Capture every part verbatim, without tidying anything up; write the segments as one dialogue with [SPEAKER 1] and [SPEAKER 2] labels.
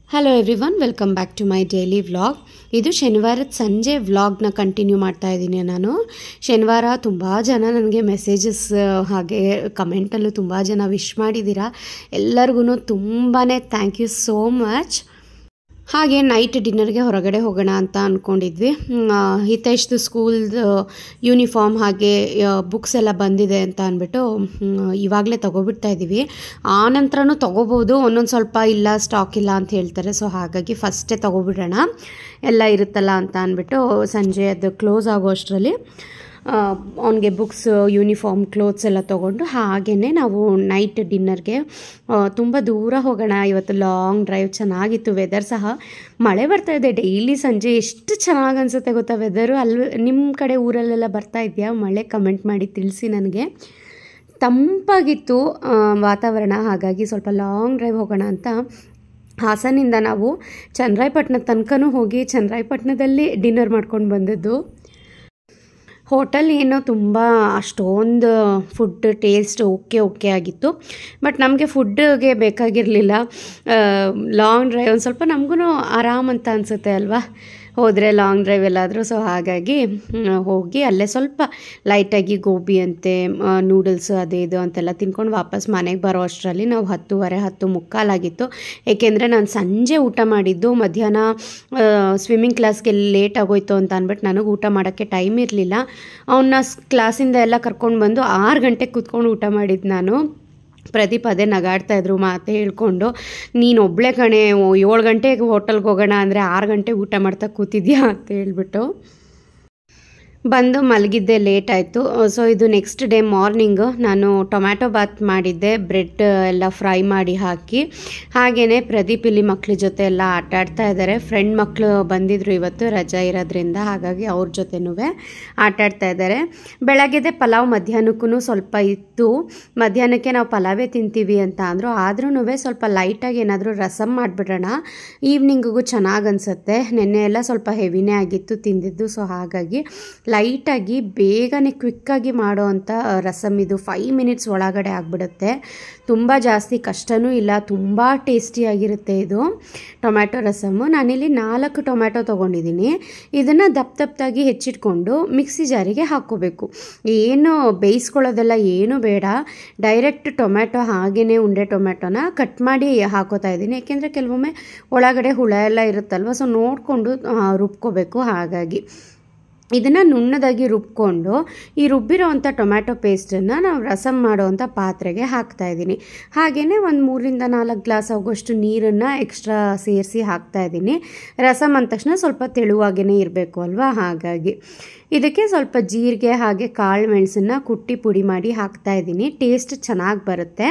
[SPEAKER 1] Hello everyone, welcome back to my daily vlog. ಇದು ಶನಿವಾರದ ಸಂಜೆ ವ್ಲಾಗ್ನ ಕಂಟಿನ್ಯೂ ಮಾಡ್ತಾ ಇದ್ದೀನಿ. ನಾನು ಶನಿವಾರ ತುಂಬ ಜನ ನನಗೆ ಮೆಸೇಜಸ್ ಹಾಗೆ ಕಮೆಂಟಲ್ಲೂ ತುಂಬ ಜನ ವಿಶ್ ಮಾಡಿದ್ದೀರಾ. ಎಲ್ಲರಿಗೂ ತುಂಬಾ ಥ್ಯಾಂಕ್ ಯು ಸೋ ಮಚ್. ಹಾಗೆ ನೈಟ್ ಡಿನ್ನರ್ಗೆ ಹೊರಗಡೆ ಹೋಗೋಣ ಅಂತ ಅಂದ್ಕೊಂಡಿದ್ವಿ. ಹಿತೇಶ್ದು ಸ್ಕೂಲ್ದು ಯೂನಿಫಾರ್ಮ್ ಹಾಗೆ ಬುಕ್ಸ್ ಎಲ್ಲ ಬಂದಿದೆ ಅಂತ ಅಂದ್ಬಿಟ್ಟು ಇವಾಗಲೇ ತೊಗೊಬಿಡ್ತಾ ಇದ್ದೀವಿ. ಆ ನಂತರನೂ ತೊಗೋಬೋದು, ಒಂದೊಂದು ಸ್ವಲ್ಪ ಇಲ್ಲ ಸ್ಟಾಕ್ ಇಲ್ಲ ಅಂತ ಹೇಳ್ತಾರೆ. ಸೊ ಹಾಗಾಗಿ ಫಸ್ಟೇ ತೊಗೊಬಿಡೋಣ, ಎಲ್ಲ ಇರುತ್ತಲ್ಲ ಅಂತ ಅಂದ್ಬಿಟ್ಟು ಸಂಜೆ ಅದು ಕ್ಲೋಸ್ ಆಗೋ ಅಷ್ಟರಲ್ಲಿ ಅವನಿಗೆ ಬುಕ್ಸ್, ಯೂನಿಫಾರ್ಮ್, ಕ್ಲೋತ್ಸ್ ಎಲ್ಲ ತೊಗೊಂಡು ಹಾಗೆಯೇ ನಾವು ನೈಟ್ ಡಿನ್ನರ್ಗೆ ತುಂಬ ದೂರ ಹೋಗೋಣ. ಇವತ್ತು ಲಾಂಗ್ ಡ್ರೈವ್, ಚೆನ್ನಾಗಿತ್ತು. ವೆದರ್ ಸಹ ಮಳೆ ಬರ್ತಾಯಿದೆ. ಡೈಲಿ ಸಂಜೆ ಎಷ್ಟು ಚೆನ್ನಾಗಿ ಅನಿಸುತ್ತೆ ಗೊತ್ತಾ ವೆದರು. ಅಲ್ಲಿ ನಿಮ್ಮ ಕಡೆ ಊರಲ್ಲೆಲ್ಲ ಬರ್ತಾ ಇದೆಯಾ ಮಳೆ? ಕಮೆಂಟ್ ಮಾಡಿ ತಿಳಿಸಿ ನನಗೆ. ತಂಪಾಗಿತ್ತು ವಾತಾವರಣ, ಹಾಗಾಗಿ ಸ್ವಲ್ಪ ಲಾಂಗ್ ಡ್ರೈವ್ ಹೋಗೋಣ ಅಂತ ಹಾಸನಿಂದ ನಾವು ಚನ್ನರಾಯಪಟ್ಟಣ ತನಕನೂ ಹೋಗಿ ಚನ್ನರಾಯಪಟ್ಟಣದಲ್ಲಿ ಡಿನ್ನರ್ ಮಾಡ್ಕೊಂಡು ಬಂದದ್ದು. ಹೋಟೆಲ್ ಏನೋ ತುಂಬ ಅಷ್ಟೊಂದು ಫುಡ್ ಟೇಸ್ಟ್ ಓಕೆ ಓಕೆ ಆಗಿತ್ತು, ಬಟ್ ನಮಗೆ ಫುಡ್ಗೆ ಬೇಕಾಗಿರಲಿಲ್ಲ. ಲಾಂಗ್ ಡ್ರೈವ್ ಒಂದು ಸ್ವಲ್ಪ ನಮಗೂ ಆರಾಮ್ ಅಂತ ಅನಿಸುತ್ತೆ ಅಲ್ವಾ ಹೋದರೆ ಲಾಂಗ್ ಡ್ರೈವ್ ಎಲ್ಲಾದರೂ. ಸೊ ಹಾಗಾಗಿ ಹೋಗಿ ಅಲ್ಲೇ ಸ್ವಲ್ಪ ಲೈಟಾಗಿ ಗೋಬಿ ಅಂತೆ, ನೂಡಲ್ಸು ಅದು ಇದು ಅಂತೆಲ್ಲ ತಿನ್ಕೊಂಡು ವಾಪಸ್ ಮನೆಗೆ ಬರೋ ಅಷ್ಟರಲ್ಲಿ ನಾವು ಹತ್ತುವರೆ ಹತ್ತು ಮುಕ್ಕಾಲಾಗಿತ್ತು. ಏಕೆಂದರೆ ನಾನು ಸಂಜೆ ಊಟ ಮಾಡಿದ್ದು, ಮಧ್ಯಾಹ್ನ ಸ್ವಿಮ್ಮಿಂಗ್ ಕ್ಲಾಸ್ಗೆ ಲೇಟ್ ಆಗೋಯ್ತು ಅಂತ ಅಂದ್ಬಿಟ್ಟು ನನಗೆ ಊಟ ಮಾಡೋಕ್ಕೆ ಟೈಮ್ ಇರಲಿಲ್ಲ. ಅವನ್ನ ಕ್ಲಾಸಿಂದ ಎಲ್ಲ ಕರ್ಕೊಂಡು ಬಂದು ಆರು ಗಂಟೆಗೆ ಕೂತ್ಕೊಂಡು ಊಟ ಮಾಡಿದ್ದು ನಾನು. ಪ್ರದೀಪ್ ಅದೇ ನಗಾಡ್ತಾಯಿದ್ರು ಮಾತು ಹೇಳ್ಕೊಂಡು, ನೀನು ಒಬ್ಬಳೆ ಕಣೆ, ಏಳು ಗಂಟೆಗೆ ಹೋಟೆಲ್ಗೆ ಹೋಗೋಣ ಅಂದರೆ ಆರು ಗಂಟೆಗೆ ಊಟ ಮಾಡ್ತಾ ಕೂತಿದ್ಯಾ ಅಂತ ಹೇಳ್ಬಿಟ್ಟು. ಬಂದು ಮಲಗಿದ್ದೆ, ಲೇಟ್ ಆಯಿತು. ಸೊ ಇದು ನೆಕ್ಸ್ಟ್ ಡೇ ಮಾರ್ನಿಂಗು ನಾನು ಟೊಮ್ಯಾಟೊ ಬಾತ್ ಮಾಡಿದ್ದೆ, ಬ್ರೆಡ್ ಎಲ್ಲ ಫ್ರೈ ಮಾಡಿ ಹಾಕಿ. ಹಾಗೆಯೇ ಪ್ರದೀಪ್ ಇಲ್ಲಿ ಮಕ್ಳ ಜೊತೆ ಎಲ್ಲ ಆಟ ಆಡ್ತಾ ಇದ್ದಾರೆ. ಫ್ರೆಂಡ್ ಮಕ್ಕಳು ಬಂದಿದ್ದರು ಇವತ್ತು, ರಜಾ ಇರೋದ್ರಿಂದ, ಹಾಗಾಗಿ ಅವ್ರ ಜೊತೆನೂ ಆಟ ಆಡ್ತಾ ಇದ್ದಾರೆ. ಬೆಳಗ್ಗೆದೆ ಪಲಾವ್ ಮಧ್ಯಾಹ್ನಕ್ಕೂ ಸ್ವಲ್ಪ ಇತ್ತು. ಮಧ್ಯಾಹ್ನಕ್ಕೆ ನಾವು ಪಲಾವೇ ತಿಂತೀವಿ ಅಂತ ಅಂದರು. ಆದ್ರೂ ಸ್ವಲ್ಪ ಲೈಟಾಗಿ ಏನಾದರೂ ರಸಮ್ ಮಾಡಿಬಿಡೋಣ, ಈವ್ನಿಂಗಿಗೂ ಚೆನ್ನಾಗಿ ಅನಿಸುತ್ತೆ. ನೆನ್ನೆ ಎಲ್ಲ ಸ್ವಲ್ಪ ಹೆವಿನೇ ಆಗಿತ್ತು ತಿಂದಿದ್ದು. ಸೊ ಹಾಗಾಗಿ ಲೈಟಾಗಿ ಬೇಗನೆ ಕ್ವಿಕ್ಕಾಗಿ ಮಾಡೋ ಅಂಥ ರಸಮ್ ಇದು. ಫೈವ್ ಮಿನಿಟ್ಸ್ ಒಳಗಡೆ ಆಗಿಬಿಡುತ್ತೆ, ತುಂಬ ಜಾಸ್ತಿ ಕಷ್ಟವೂ ಇಲ್ಲ, ತುಂಬ ಟೇಸ್ಟಿಯಾಗಿರುತ್ತೆ ಇದು ಟೊಮ್ಯಾಟೊ ರಸಮ್ಮು. ನಾನಿಲ್ಲಿ ನಾಲ್ಕು ಟೊಮ್ಯಾಟೊ ತೊಗೊಂಡಿದ್ದೀನಿ. ಇದನ್ನು ದಪ್ಪ ದಪ್ಪದಾಗಿ ಹೆಚ್ಚಿಟ್ಕೊಂಡು ಮಿಕ್ಸಿ ಜಾರಿಗೆ ಹಾಕ್ಕೋಬೇಕು. ಏನು ಬೇಯಿಸ್ಕೊಳ್ಳೋದೆಲ್ಲ ಏನೂ ಬೇಡ, ಡೈರೆಕ್ಟ್ ಟೊಮ್ಯಾಟೊ ಹಾಗೆಯೇ ಉಂಡೆ ಟೊಮ್ಯಾಟೊನ ಕಟ್ ಮಾಡಿ ಹಾಕೋತಾ ಇದ್ದೀನಿ. ಏಕೆಂದರೆ ಕೆಲವೊಮ್ಮೆ ಒಳಗಡೆ ಹುಳ ಎಲ್ಲ ಇರುತ್ತಲ್ವ, ಸೊ ನೋಡಿಕೊಂಡು ರುಬ್ಕೋಬೇಕು. ಹಾಗಾಗಿ ಇದನ್ನು ನುಣ್ಣದಾಗಿ ರುಬ್ಕೊಂಡು ಈ ರುಬ್ಬಿರೋ ಅಂಥ ಟೊಮ್ಯಾಟೊ ಪೇಸ್ಟನ್ನು ನಾವು ರಸಮ್ ಮಾಡೋವಂಥ ಪಾತ್ರೆಗೆ ಹಾಕ್ತಾಯಿದ್ದೀನಿ. ಹಾಗೆಯೇ ಒಂದು ಮೂರಿಂದ ನಾಲ್ಕು ಗ್ಲಾಸ್ ಆಗೋಷ್ಟು ನೀರನ್ನು ಎಕ್ಸ್ಟ್ರಾ ಸೇರಿಸಿ ಹಾಕ್ತಾಯಿದ್ದೀನಿ. ರಸಮ್ ಅಂದ ತಕ್ಷಣ ಸ್ವಲ್ಪ ತೆಳುವಾಗೇ ಇರಬೇಕು ಅಲ್ವಾ, ಹಾಗಾಗಿ ಇದಕ್ಕೆ ಸ್ವಲ್ಪ ಜೀರಿಗೆ ಹಾಗೆ ಕಾಳು ಮೆಣಸನ್ನು ಕುಟ್ಟಿ ಪುಡಿ ಮಾಡಿ ಹಾಕ್ತಾಯಿದ್ದೀನಿ. ಟೇಸ್ಟ್ ಚೆನ್ನಾಗಿ ಬರುತ್ತೆ.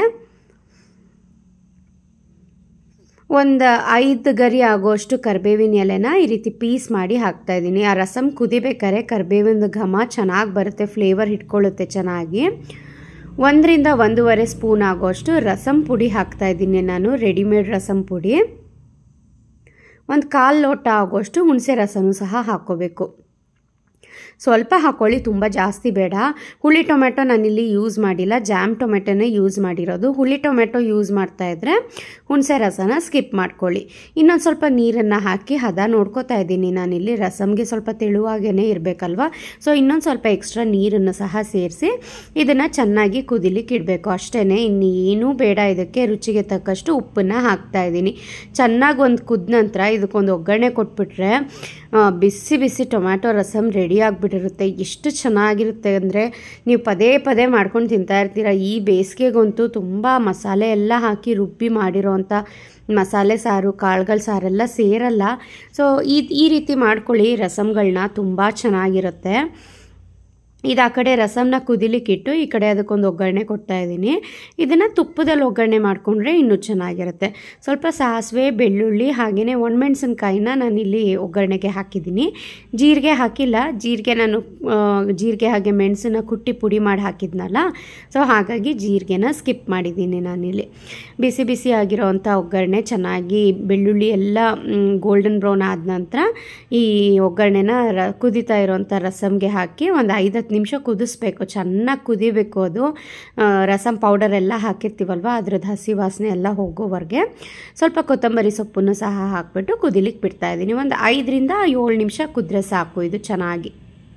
[SPEAKER 1] ಒಂದು ಐದು ಗರಿ ಆಗೋಷ್ಟು ಕರಿಬೇವಿನ ಎಲೆನ ಈ ರೀತಿ ಪೀಸ್ ಮಾಡಿ ಹಾಕ್ತಾಯಿದ್ದೀನಿ. ಆ ರಸಮ್ ಕುದಿಬೇಕಾದ್ರೆ ಕರಿಬೇವಿನ ಘಮ ಚೆನ್ನಾಗಿ ಬರುತ್ತೆ, ಫ್ಲೇವರ್ ಇಟ್ಕೊಳ್ಳುತ್ತೆ ಚೆನ್ನಾಗಿ. ಒಂದರಿಂದ ಒಂದೂವರೆ ಸ್ಪೂನ್ ಆಗೋಷ್ಟು ರಸಮ್ ಪುಡಿ ಹಾಕ್ತಾಯಿದ್ದೀನಿ ನಾನು, ರೆಡಿಮೇಡ್ ರಸಮ್ ಪುಡಿ. ಒಂದು ಕಾಲು ಲೋಟ ಆಗೋಷ್ಟು ಹುಣಸೆ ರಸನೂ ಸಹ ಹಾಕ್ಕೋಬೇಕು. ಸ್ವಲ್ಪ ಹಾಕ್ಕೊಳ್ಳಿ, ತುಂಬ ಜಾಸ್ತಿ ಬೇಡ. ಹುಳಿ ಟೊಮೆಟೊ ನಾನಿಲ್ಲಿ ಯೂಸ್ ಮಾಡಿಲ್ಲ, ಜಾಮ್ ಟೊಮೆಟೊನೇ ಯೂಸ್ ಮಾಡಿರೋದು. ಹುಳಿ ಟೊಮೆಟೊ ಯೂಸ್ ಮಾಡ್ತಾಯಿದ್ರೆ ಹುಣಸೆ ರಸನ ಸ್ಕಿಪ್ ಮಾಡ್ಕೊಳ್ಳಿ. ಇನ್ನೊಂದು ಸ್ವಲ್ಪ ನೀರನ್ನು ಹಾಕಿ ಹದ ನೋಡ್ಕೋತಾ ಇದ್ದೀನಿ ನಾನಿಲ್ಲಿ. ರಸಮ್ಗೆ ಸ್ವಲ್ಪ ತೆಳುವಾಗೇ ಇರಬೇಕಲ್ವ, ಸೊ ಇನ್ನೊಂದು ಸ್ವಲ್ಪ ಎಕ್ಸ್ಟ್ರಾ ನೀರನ್ನು ಸಹ ಸೇರಿಸಿ ಇದನ್ನು ಚೆನ್ನಾಗಿ ಕುದಿಲಿಕ್ಕೆ ಇಡಬೇಕು. ಅಷ್ಟೇ, ಇನ್ನೇನೂ ಬೇಡ. ಇದಕ್ಕೆ ರುಚಿಗೆ ತಕ್ಕಷ್ಟು ಉಪ್ಪನ್ನು ಹಾಕ್ತಾಯಿದ್ದೀನಿ. ಚೆನ್ನಾಗಿ ಒಂದು ಕುದ ನಂತರ ಇದಕ್ಕೊಂದು ಒಗ್ಗರಣೆ ಕೊಟ್ಬಿಟ್ರೆ ಬಿಸಿ ಬಿಸಿ ಟೊಮ್ಯಾಟೊ ರಸಮ್ ರೆಡಿ ಆಗಿಬಿಟ್ಟಿರುತ್ತೆ. ಎಷ್ಟು ಚೆನ್ನಾಗಿರುತ್ತೆ ಅಂದರೆ ನೀವು ಪದೇ ಪದೇ ಮಾಡ್ಕೊಂಡು ತಿಂತಾ ಇರ್ತೀರ. ಈ ಬೇಸಿಗೆಗಂತೂ ತುಂಬ ಮಸಾಲೆ ಎಲ್ಲ ಹಾಕಿ ರುಬ್ಬಿ ಮಾಡಿರೋವಂಥ ಮಸಾಲೆ ಸಾರು, ಕಾಳುಗಳ ಸಾರೆಲ್ಲ ಸೇರಲ್ಲ. ಸೊ ಈ ಈ ರೀತಿ ಮಾಡ್ಕೊಳ್ಳಿ ರಸಮ್ಗಳನ್ನ, ತುಂಬ ಚೆನ್ನಾಗಿರುತ್ತೆ. ಇದು ಆ ಕಡೆ ರಸಮ್ನ ಕುದಿಲಿಕ್ಕಿಟ್ಟು ಈ ಕಡೆ ಅದಕ್ಕೊಂದು ಒಗ್ಗರಣೆ ಕೊಡ್ತಾಯಿದ್ದೀನಿ. ಇದನ್ನು ತುಪ್ಪದಲ್ಲಿ ಒಗ್ಗರಣೆ ಮಾಡಿಕೊಂಡ್ರೆ ಇನ್ನೂ ಚೆನ್ನಾಗಿರುತ್ತೆ. ಸ್ವಲ್ಪ ಸಾಸಿವೆ, ಬೆಳ್ಳುಳ್ಳಿ ಹಾಗೆಯೇ ಒಣಮೆಣಸಿನ್ಕಾಯಿನ ನಾನಿಲ್ಲಿ ಒಗ್ಗರಣೆಗೆ ಹಾಕಿದ್ದೀನಿ. ಜೀರಿಗೆ ಹಾಕಿಲ್ಲ, ಜೀರಿಗೆ ನಾನು ಜೀರಿಗೆ ಹಾಗೆ ಮೆಣಸನ್ನ ಕುಟ್ಟಿ ಪುಡಿ ಮಾಡಿ ಹಾಕಿದ್ನಲ್ಲ, ಸೊ ಹಾಗಾಗಿ ಜೀರಿಗೆನ ಸ್ಕಿಪ್ ಮಾಡಿದ್ದೀನಿ ನಾನಿಲ್ಲಿ. ಬಿಸಿ ಬಿಸಿ ಆಗಿರೋ ಅಂಥ ಒಗ್ಗರಣೆ ಚೆನ್ನಾಗಿ ಬೆಳ್ಳುಳ್ಳಿ ಎಲ್ಲ ಗೋಲ್ಡನ್ ಬ್ರೌನ್ ಆದ ನಂತರ ಈ ಒಗ್ಗರಣೆನ ರ ಕುದಿತಾ ಇರೋವಂಥ ರಸಮ್ಗೆ ಹಾಕಿ ಒಂದು ಐದು ಹತ್ತು ನಿಮಿಷ ಕುದಿಸ್ಬೇಕು, ಚೆನ್ನಾಗಿ ಕುದಿಬೇಕು. ಅದು ರಸಮ್ ಪೌಡರ್ ಎಲ್ಲ ಹಾಕಿರ್ತೀವಲ್ವ ಅದ್ರದ್ದು ಹಸಿ ವಾಸನೆ ಎಲ್ಲ ಹೋಗೋವರೆಗೆ ಸ್ವಲ್ಪ ಕೊತ್ತಂಬರಿ ಸೊಪ್ಪನ್ನು ಸಹ ಹಾಕಿಬಿಟ್ಟು ಕುದಿಲಿಕ್ಕೆ ಬಿಡ್ತಾಯಿದ್ದೀನಿ. ಒಂದು ಐದರಿಂದ ಏಳು ನಿಮಿಷ ಕುದ್ರೆ ಸಾಕು ಇದು ಚೆನ್ನಾಗಿ.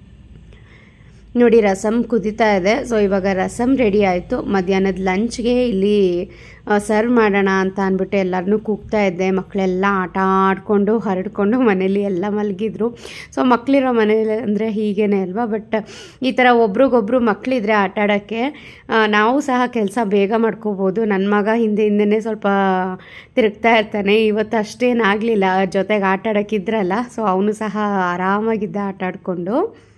[SPEAKER 1] ನೋಡಿ ರಸಮ್ ಕುದೀತಾ ಇದೆ. ಸೊ ಇವಾಗ ರಸಮ್ ರೆಡಿ ಆಯಿತು. ಮಧ್ಯಾಹ್ನದ ಲಂಚ್ಗೆ ಇಲ್ಲಿ ಸರ್ವ್ ಮಾಡೋಣ ಅಂತ ಅಂದ್ಬಿಟ್ಟು ಎಲ್ಲರನ್ನೂ ಕೂಗ್ತಾ ಇದ್ದೆ. ಮಕ್ಕಳೆಲ್ಲ ಆಟ ಆಡಿಕೊಂಡು ಹರಡ್ಕೊಂಡು ಮನೇಲಿ ಎಲ್ಲ ಮಲಗಿದ್ರು. ಸೊ ಮಕ್ಕಳಿರೋ ಮನೇಲಿ ಅಂದರೆ ಹೀಗೇನೆ ಅಲ್ವಾ. ಬಟ್ ಈ ಥರ ಒಬ್ರಿಗೊಬ್ರು ಮಕ್ಕಳಿದ್ರೆ ಆಟ ಆಡೋಕ್ಕೆ ನಾವು ಸಹ ಕೆಲಸ ಬೇಗ ಮಾಡ್ಕೋಬೋದು. ನನ್ನ ಮಗ ಹಿಂದೆ ಹಿಂದೆನೇ ಸ್ವಲ್ಪ ತಿರುಗ್ತಾ ಇರ್ತಾನೆ. ಇವತ್ತು ಅಷ್ಟೇನಾಗಲಿಲ್ಲ, ಜೊತೆಗೆ ಆಟ ಆಡೋಕ್ಕಿದ್ರಲ್ಲ. ಸೊ ಅವನು ಸಹ ಆರಾಮಾಗಿದ್ದ ಆಟ ಆಡಿಕೊಂಡು.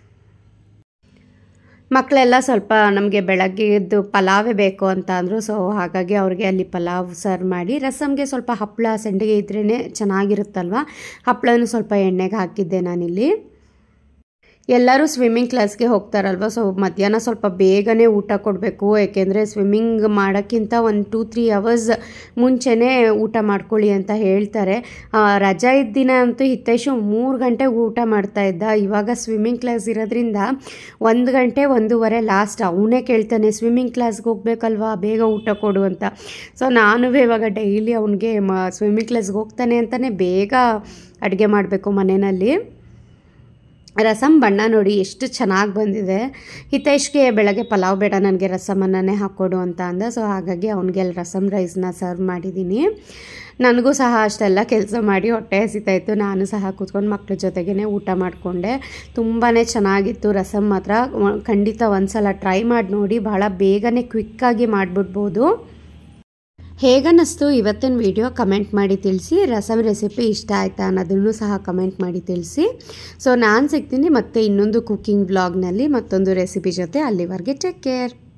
[SPEAKER 1] ಮಕ್ಕಳೆಲ್ಲ ಸ್ವಲ್ಪ ನಮಗೆ ಬೆಳಗ್ಗೆದ್ದು ಪಲಾವೇ ಬೇಕು ಅಂತ ಅಂದರು. ಸೊ ಹಾಗಾಗಿ ಅವ್ರಿಗೆ ಅಲ್ಲಿ ಪಲಾವ್ ಸರ್ವ್ ಮಾಡಿ, ರಸಮ್ಗೆ ಸ್ವಲ್ಪ ಹಪ್ಪಳ ಸಂಡಿಗೆ ಇದ್ರೇ ಚೆನ್ನಾಗಿರುತ್ತಲ್ವ, ಹಪ್ಪಳನೂ ಸ್ವಲ್ಪ ಎಣ್ಣೆಗೆ ಹಾಕಿದ್ದೆ ನಾನಿಲ್ಲಿ. ಎಲ್ಲರೂ ಸ್ವಿಮ್ಮಿಂಗ್ ಕ್ಲಾಸ್ಗೆ ಹೋಗ್ತಾರಲ್ವ. ಸೊ ಮಧ್ಯಾಹ್ನ ಸ್ವಲ್ಪ ಬೇಗನೆ ಊಟ ಕೊಡಬೇಕು. ಏಕೆಂದರೆ ಸ್ವಿಮ್ಮಿಂಗ್ ಮಾಡೋಕ್ಕಿಂತ ಒಂದು ಟೂ ತ್ರೀ ಅವರ್ಸ್ ಮುಂಚೆನೇ ಊಟ ಮಾಡ್ಕೊಳ್ಳಿ ಅಂತ ಹೇಳ್ತಾರೆ. ರಜಾ ಇದ್ದ ದಿನ ಅಂತೂ ಹಿತೈಷು ಮೂರು ಗಂಟೆಗೆ ಊಟ ಮಾಡ್ತಾ ಇದ್ದ. ಇವಾಗ ಸ್ವಿಮ್ಮಿಂಗ್ ಕ್ಲಾಸ್ ಇರೋದ್ರಿಂದ ಒಂದು ಗಂಟೆ ಒಂದೂವರೆ ಲಾಸ್ಟ್. ಅವನೇ ಕೇಳ್ತಾನೆ ಸ್ವಿಮ್ಮಿಂಗ್ ಕ್ಲಾಸ್ಗೆ ಹೋಗ್ಬೇಕಲ್ವಾ, ಬೇಗ ಊಟ ಕೊಡು ಅಂತ. ಸೊ ನಾನು ಇವಾಗ ಡೈಲಿ ಅವನಿಗೆ ಮ ಸ್ವಿಮ್ಮಿಂಗ್ ಕ್ಲಾಸ್ಗೆ ಹೋಗ್ತಾನೆ ಅಂತಲೇ ಬೇಗ ಅಡುಗೆ ಮಾಡಬೇಕು ಮನೆಯಲ್ಲಿ. ರಸಮ್ ಬಣ್ಣ ನೋಡಿ ಎಷ್ಟು ಚೆನ್ನಾಗಿ ಬಂದಿದೆ. ಹಿತೈಷ್ಗೆ ಬೆಳಗ್ಗೆ ಪಲಾವ್ ಬೇಡ, ನನಗೆ ರಸಮನ್ನೇ ಹಾಕ್ಕೊಡು ಅಂತ ಅಂದ. ಸೊ ಹಾಗಾಗಿ ಅವನಿಗೆ ಅಲ್ಲಿ ರಸಮ್ ರೈಸ್ನ ಸರ್ವ್ ಮಾಡಿದ್ದೀನಿ. ನನಗೂ ಸಹ ಅಷ್ಟೆಲ್ಲ ಕೆಲಸ ಮಾಡಿ ಹೊಟ್ಟೆ ಹಸಿತಾಯಿತ್ತು. ನಾನು ಸಹ ಕೂತ್ಕೊಂಡು ಮಕ್ಕಳ ಜೊತೆಗೇ ಊಟ ಮಾಡಿಕೊಂಡೆ. ತುಂಬಾ ಚೆನ್ನಾಗಿತ್ತು ರಸಮ್ ಮಾತ್ರ. ಖಂಡಿತ ಒಂದು ಸಲ ಟ್ರೈ ಮಾಡಿ ನೋಡಿ, ಭಾಳ ಬೇಗನೆ ಕ್ವಿಕ್ಕಾಗಿ ಮಾಡಿಬಿಡ್ಬೋದು. ಹೇಗನ್ನಿಸ್ತು ಇವತ್ತಿನ ವಿಡಿಯೋ ಕಮೆಂಟ್ ಮಾಡಿ ತಿಳಿಸಿ. ರಸಮ್ ರೆಸಿಪಿ ಇಷ್ಟ ಆಯಿತಾ ಅನ್ನೋದನ್ನು ಸಹ ಕಮೆಂಟ್ ಮಾಡಿ ತಿಳಿಸಿ. ಸೊ ನಾನು ಸಿಗ್ತೀನಿ ಮತ್ತೆ ಇನ್ನೊಂದು ಕುಕ್ಕಿಂಗ್ ವ್ಲಾಗ್ನಲ್ಲಿ ಮತ್ತೊಂದು ರೆಸಿಪಿ ಜೊತೆ. ಅಲ್ಲಿವರೆಗೆ ಟೇಕ್ ಕೇರ್.